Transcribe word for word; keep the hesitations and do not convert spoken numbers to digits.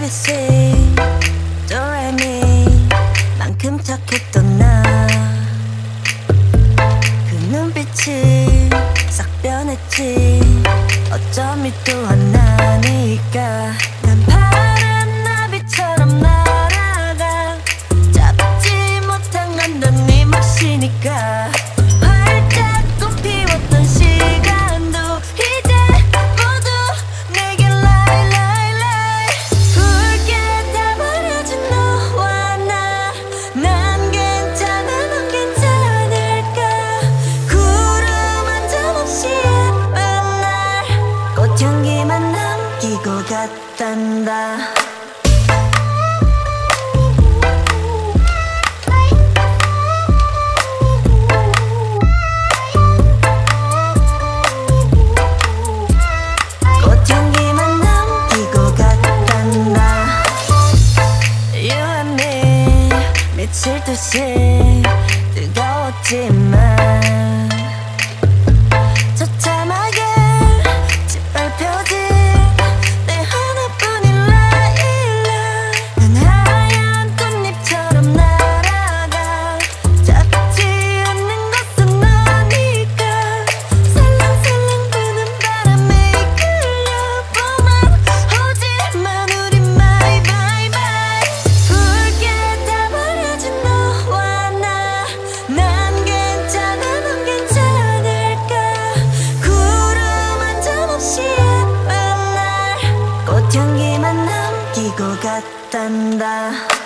에이비씨 도레미 만큼 착했던 나 그 눈빛이 싹 변했지. 어쩜 이 또한 나니까 난 파란 나비처럼 날아가. 잡지 못한 건 넌 네 몫이니까. 활짝 꽃피웠던 시간도 이제 모두 내게 lie lie lie. 붉게 다 버려진 너와 나. 난 괜찮아 넌 괜찮을까. 구름 한 점 없이 예쁜 날 꽃향기만 남기고 갔단다. 꽃향기만 남기고 갔단다. You and me 미칠 듯이 뜨거웠지만 처참하게 짓밟혀진 내 하나뿐인 라일락. 난 하얀 꽃잎처럼 날아가. 잡지 않는 것은 너니까. 살랑살랑 부는 바람에 이끌려보만 오지만 우리 my bye bye. 붉게 다 버려진 너와 나. 난 괜찮아 넌 괜찮을까. 구름 한 점 없이 예쁜 날 꽃향기만 남기고 갔단다.